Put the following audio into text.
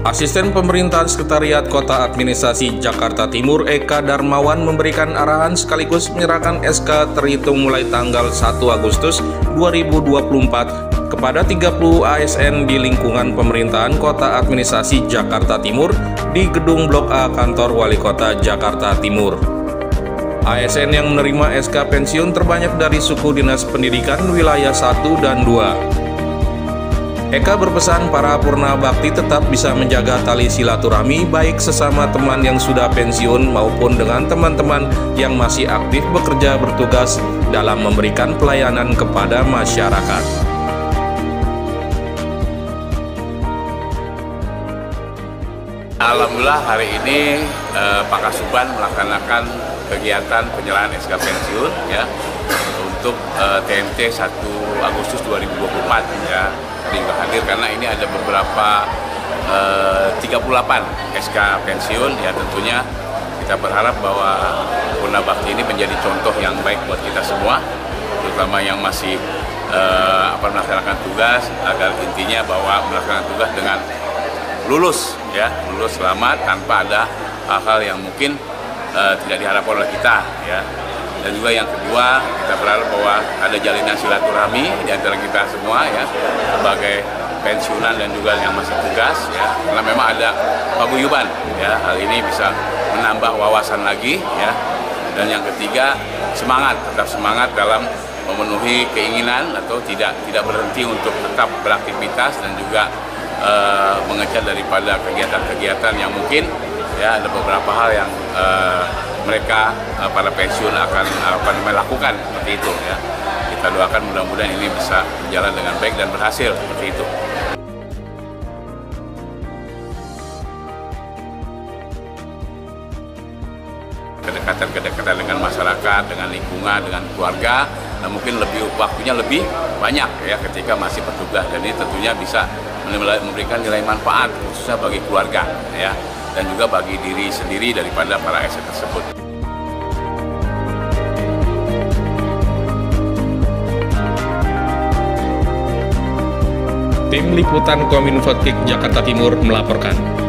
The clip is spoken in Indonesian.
Asisten Pemerintahan Sekretariat Kota Administrasi Jakarta Timur Eka Darmawan memberikan arahan sekaligus menyerahkan SK terhitung mulai tanggal 1 Agustus 2024 kepada 30 ASN di lingkungan Pemerintahan Kota Administrasi Jakarta Timur di Gedung Blok A Kantor Wali Kota Jakarta Timur. ASN yang menerima SK pensiun terbanyak dari suku Dinas Pendidikan wilayah 1 dan 2. Eka berpesan para purna bakti tetap bisa menjaga tali silaturahmi baik sesama teman yang sudah pensiun maupun dengan teman-teman yang masih aktif bekerja bertugas dalam memberikan pelayanan kepada masyarakat. Alhamdulillah hari ini Pak Kasuban melaksanakan kegiatan penyerahan SK pensiun ya untuk TMT 1 Agustus 2024 ya. Juga hadir karena ini ada beberapa 38 SK pensiun ya, tentunya kita berharap bahwa Purna Bakti ini menjadi contoh yang baik buat kita semua, terutama yang masih melaksanakan tugas, agar intinya bahwa melaksanakan tugas dengan lulus selamat tanpa ada hal-hal yang mungkin tidak diharapkan oleh kita ya. Dan juga yang kedua, kita berharap bahwa ada jalinan silaturahmi di antara kita semua ya, sebagai pensiunan dan juga yang masih tugas ya, karena memang ada paguyuban ya, hal ini bisa menambah wawasan lagi ya. Dan yang ketiga, tetap semangat dalam memenuhi keinginan atau tidak berhenti untuk tetap beraktivitas dan juga mengejar daripada kegiatan-kegiatan yang mungkin ya, ada beberapa hal yang mereka para pensiun akan melakukan seperti itu ya. Kita doakan mudah-mudahan ini bisa berjalan dengan baik dan berhasil seperti itu. Kedekatan dengan masyarakat, dengan lingkungan, dengan keluarga, dan mungkin waktunya lebih banyak ya ketika masih bertugas, dan ini tentunya bisa memberikan nilai manfaat khususnya bagi keluarga ya, dan juga bagi diri sendiri daripada para ASN tersebut. Tim Liputan Kominfo Jakarta Timur melaporkan.